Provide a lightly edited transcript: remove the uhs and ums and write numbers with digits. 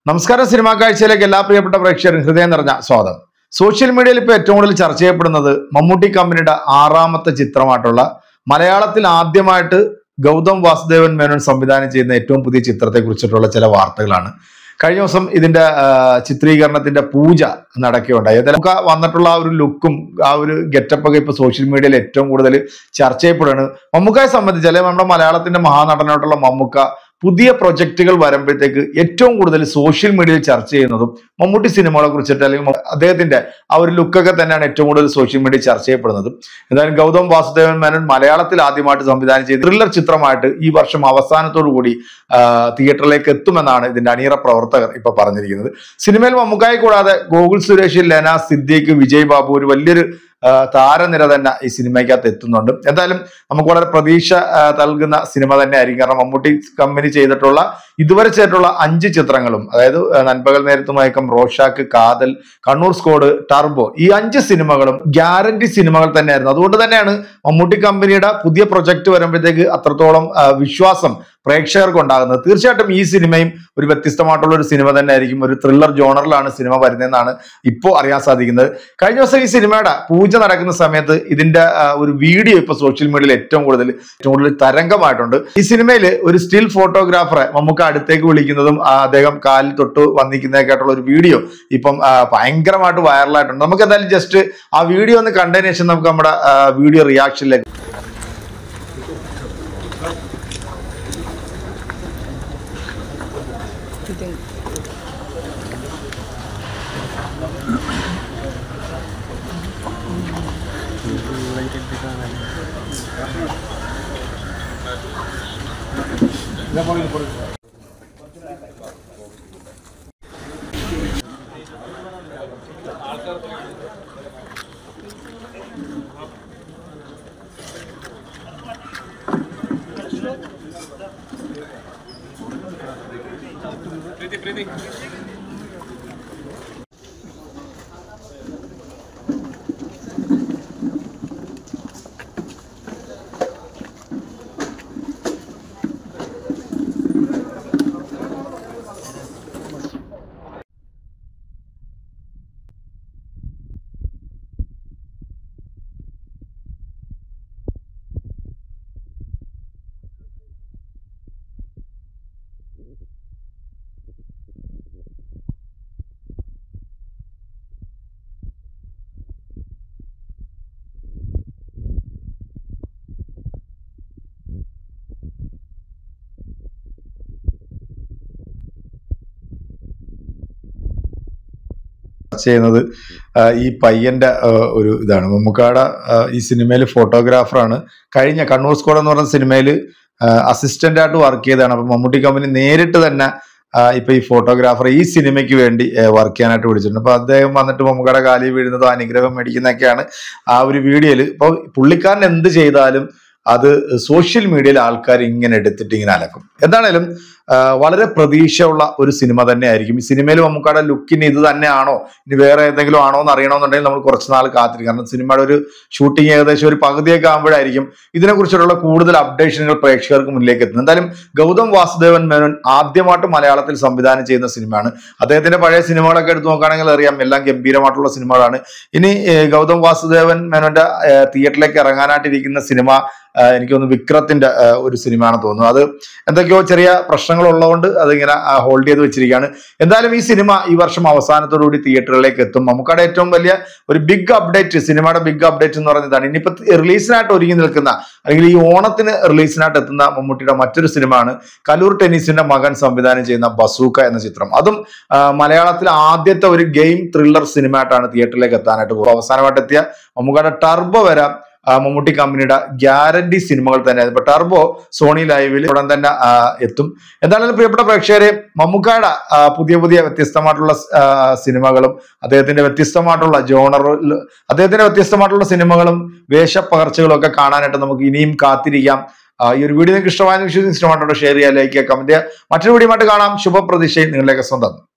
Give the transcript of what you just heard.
നമസ്കാരം. സിനിമാ കാഴ്ചയിലേക്ക് എല്ലാ പ്രിയപ്പെട്ട പ്രേക്ഷകരും ഹൃദയം നിറഞ്ഞ സ്വാഗതം. സോഷ്യൽ മീഡിയയിൽ ഇപ്പോൾ ഏറ്റവും കൂടുതൽ ചർച്ച ചെയ്യപ്പെടുന്നത് മമ്മൂട്ടി കമ്പനിയുടെ 6ാമത്തെ ചിത്രമായിട്ടുള്ള മലയാളത്തിൽ ആദ്യമായിട്ട് ഗൗതം വാസുദേവൻ മേനോൻ സംവിധാനം ചെയ്യുന്ന ഏറ്റവും പുതിയ ചിത്രത്തെ കുറിച്ചിട്ടുള്ള ചില വാർത്തകളാണ്. കഴിഞ്ഞ ദിവസം ഇതിന്റെ ചിത്രീകരണത്തിന്റെ പൂജ നടക്കുകയുണ്ടായി. നമുക്ക് വന്നിട്ടുള്ള ആ ഒരു ലുക്കും ആ ഒരു ഗെറ്റപ്പൊക്കെ ഇപ്പൊ സോഷ്യൽ മീഡിയയിൽ ഏറ്റവും കൂടുതൽ ചർച്ച ചെയ്യപ്പെടുകയാണ്. മമ്മൂക്കയെ സംബന്ധിച്ച് അല്ലെങ്കിൽ നമ്മുടെ മലയാളത്തിന്റെ മഹാനടനായിട്ടുള്ള മമ്മൂക്ക പുതിയ പ്രൊജക്ടുകൾ വരുമ്പോഴത്തേക്ക് ഏറ്റവും കൂടുതൽ സോഷ്യൽ മീഡിയയിൽ ചർച്ച ചെയ്യുന്നതും മമ്മൂട്ടി സിനിമകളെ കുറിച്ചിട്ട് അല്ലെങ്കിൽ അദ്ദേഹത്തിന്റെ ആ ഒരു ലുക്കൊക്കെ തന്നെയാണ് ഏറ്റവും കൂടുതൽ സോഷ്യൽ മീഡിയയിൽ ചർച്ച ചെയ്യപ്പെടുന്നത്. എന്തായാലും ഗൗതം വാസുദേവൻ മേനോൻ മലയാളത്തിൽ ആദ്യമായിട്ട് സംവിധാനം ചെയ്ത് ത്രില്ലർ ചിത്രമായിട്ട് ഈ വർഷം അവസാനത്തോടു കൂടി തിയേറ്ററിലേക്ക് എത്തുമെന്നാണ് ഇതിന്റെ അണിയറ പ്രവർത്തകർ ഇപ്പൊ പറഞ്ഞിരിക്കുന്നത്. സിനിമയിൽ മമ്മൂക്കായെ കൂടാതെ ഗോകുൽ സുരേഷ്, ലെന, സിദ്ദീഖ്, വിജയ് ബാബു ഒരു വലിയൊരു താരനിര തന്നെ ഈ സിനിമയ്ക്കകത്ത് എത്തുന്നുണ്ട്. എന്തായാലും നമുക്ക് വളരെ പ്രതീക്ഷ നൽകുന്ന സിനിമ തന്നെ ആയിരിക്കും. കാരണം മമ്മൂട്ടി കമ്പനി ചെയ്തിട്ടുള്ള ഇതുവരെ ചെയ്തിട്ടുള്ള 5 ചിത്രങ്ങളും, അതായത് നൻപകൽ നേരത്ത് മയക്കം, റോഷാക്ക്, കാതൽ, കണ്ണൂർ സ്ക്വാഡ്, ടർബോ, ഈ 5 സിനിമകളും ഗ്യാരണ്ടി സിനിമകൾ തന്നെയായിരുന്നു. അതുകൊണ്ട് തന്നെയാണ് മമ്മൂട്ടി കമ്പനിയുടെ പുതിയ പ്രൊജക്ട് വരുമ്പോഴത്തേക്ക് അത്രത്തോളം വിശ്വാസം പ്രേക്ഷകർക്ക് ഉണ്ടാകുന്നത്. തീർച്ചയായിട്ടും ഈ സിനിമയും ഒരു വ്യത്യസ്തമായിട്ടുള്ള ഒരു സിനിമ തന്നെ ആയിരിക്കും. ഒരു ത്രില്ലർ ജോണറിലാണ് സിനിമ വരുന്നതെന്നാണ് ഇപ്പോൾ അറിയാൻ സാധിക്കുന്നത്. കഴിഞ്ഞ ദിവസം ഈ സിനിമയുടെ പൂജ നടക്കുന്ന സമയത്ത് ഇതിന്റെ ഒരു വീഡിയോ ഇപ്പൊ സോഷ്യൽ മീഡിയയിൽ ഏറ്റവും കൂടുതൽ തരംഗമായിട്ടുണ്ട്. ഈ സിനിമയിൽ ഒരു സ്റ്റിൽ ഫോട്ടോഗ്രാഫറെ നമുക്ക് അടുത്തേക്ക് വിളിക്കുന്നതും അദ്ദേഹം കാലിൽ തൊട്ട് വന്നിരിക്കുന്നതൊക്കെ ആയിട്ടുള്ള ഒരു വീഡിയോ ഇപ്പം ഭയങ്കരമായിട്ട് വൈറലായിട്ടുണ്ട്. നമുക്ക് എന്തായാലും ജസ്റ്റ് ആ വീഡിയോ ഒന്ന് കണ്ടതിന് ശേഷം നമുക്ക് നമ്മുടെ വീഡിയോ റിയാക്ഷനിലേക്ക് ചെയ്യുന്നത് ഈ പയ്യന്റെ ഒരു ഇതാണ്. മമ്മൂക്കാടെ ഈ സിനിമയിൽ ഫോട്ടോഗ്രാഫറാണ്. കഴിഞ്ഞ കണ്ണൂർ സ്ക്വാഡ് എന്ന് പറഞ്ഞ സിനിമയിൽ അസിസ്റ്റന്റ് ആയിട്ട് വർക്ക് ചെയ്തതാണ്. അപ്പൊ മമ്മൂട്ടി കമ്പനി നേരിട്ട് തന്നെ ഇപ്പൊ ഈ ഫോട്ടോഗ്രാഫർ ഈ സിനിമയ്ക്ക് വേണ്ടി വർക്ക് ചെയ്യാനായിട്ട് വിളിച്ചിട്ടുണ്ട്. അപ്പൊ അദ്ദേഹം വന്നിട്ട് മമ്മൂക്കാടെ കാലിൽ വീഴുന്നതോ അനുഗ്രഹം മേടിക്കുന്നതൊക്കെയാണ് ആ ഒരു വീഡിയോയിൽ. ഇപ്പൊ പുള്ളിക്കാരൻ എന്ത് ചെയ്താലും അത് സോഷ്യൽ മീഡിയയിൽ ആൾക്കാർ ഇങ്ങനെ എടുത്തിട്ട് ഇങ്ങനെ അലക്കും. എന്താണേലും വളരെ പ്രതീക്ഷയുള്ള ഒരു സിനിമ തന്നെ ആയിരിക്കും. ഈ സിനിമയിൽ മമ്മൂക്കാടെ ലുക്കിന് ഇത് തന്നെയാണോ ഇനി വേറെ ഏതെങ്കിലും ആണോ എന്ന് അറിയണമെന്നുണ്ടെങ്കിൽ നമ്മൾ കുറച്ച് നാൾ കാത്തിരിക്കും. കാരണം സിനിമയുടെ ഒരു ഷൂട്ടിംഗ് ഏകദേശം ഒരു പകുതിയൊക്കെ ആകുമ്പോഴായിരിക്കും ഇതിനെക്കുറിച്ചുള്ള കൂടുതൽ അപ്ഡേഷനുകൾ പ്രേക്ഷകർക്ക് മുന്നിലേക്ക് എത്തുന്നത്. എന്തായാലും ഗൗതം വാസുദേവൻ മേനോൻ ആദ്യമായിട്ട് മലയാളത്തിൽ സംവിധാനം ചെയ്യുന്ന സിനിമയാണ്. അദ്ദേഹത്തിന്റെ പഴയ സിനിമകളൊക്കെ എടുത്തു നോക്കുകയാണെങ്കിൽ അറിയാം, എല്ലാം ഗംഭീരമായിട്ടുള്ള സിനിമകളാണ്. ഇനി ഗൗതം വാസുദേവൻ മേനോന്റെ തിയേറ്ററിലേക്ക് ഇറങ്ങാനായിട്ടിരിക്കുന്ന സിനിമ എനിക്ക് തോന്നുന്നു വിക്രത്തിന്റെ ഒരു സിനിമയാണെന്ന് തോന്നുന്നു. അത് എന്തൊക്കെയോ ചെറിയ പ്രശ്നങ്ങൾ ഉള്ളതുകൊണ്ട് അതിങ്ങനെ ഹോൾഡ് ചെയ്ത് വെച്ചിരിക്കുകയാണ്. എന്തായാലും ഈ സിനിമ ഈ വർഷം അവസാനത്തോടുകൂടി തിയേറ്ററുകളിലേക്ക് എത്തും. നമുക്കവിടെ ഏറ്റവും വലിയ ഒരു ബിഗ് അപ്ഡേറ്റ്, സിനിമയുടെ ബിഗ് അപ്ഡേറ്റ് എന്ന് പറയുന്നതാണ്. ഇനിയിപ്പോ റിലീസിനായിട്ട് ഒരുങ്ങി നിൽക്കുന്ന അല്ലെങ്കിൽ ഈ ഓണത്തിന് റിലീസിനായിട്ട് എത്തുന്ന മമ്മൂട്ടിയുടെ മറ്റൊരു സിനിമയാണ് കലൂർ ടെന്നീസിന്റെ മകൻ സംവിധാനം ചെയ്യുന്ന ബസൂക്ക എന്ന ചിത്രം. അതും മലയാളത്തിലെ ആദ്യത്തെ ഒരു ഗെയിം ത്രില്ലർ സിനിമയായിട്ടാണ് തിയേറ്ററിലേക്ക് എത്താനായിട്ട് പോകുന്നത്. അവസാനമായിട്ട് എത്തിയ മമ്മൂക്കാടെ ടർബോ വരെ മമ്മൂട്ടി കമ്പനിയുടെ ഗ്യാരണ്ടി സിനിമകൾ തന്നെ. ഇപ്പൊ ടർബോ സോണി ലൈവിൽ ഉടൻ തന്നെ എത്തും. എന്തായാലും പ്രിയപ്പെട്ട പ്രേക്ഷകരെ, മമ്മൂക്കായുടെ പുതിയ വ്യത്യസ്തമായിട്ടുള്ള സിനിമകളും അദ്ദേഹത്തിന്റെ വ്യത്യസ്തമായിട്ടുള്ള ജോണറിൽ അദ്ദേഹത്തിന്റെ വ്യത്യസ്തമായിട്ടുള്ള സിനിമകളും വേഷപ്പകർച്ചകളും ഒക്കെ കാണാനായിട്ട് നമുക്ക് ഇനിയും കാത്തിരിക്കാം. ഈ ഒരു വീഡിയോ നിങ്ങൾക്ക് ഇഷ്ടമായെന്ന് വിശ്വസിച്ച് ഇഷ്ടമായിട്ടുണ്ടോ ഷെയർ ചെയ്യുക, ലൈക്ക് ചെയ്യുക, കമന്റ് ചെയ്യുക. മറ്റൊരു വീഡിയോ ആയിട്ട് കാണാം. ശുഭപ്രതീക്ഷയും നിങ്ങളിലേക്ക് സ്വന്തം.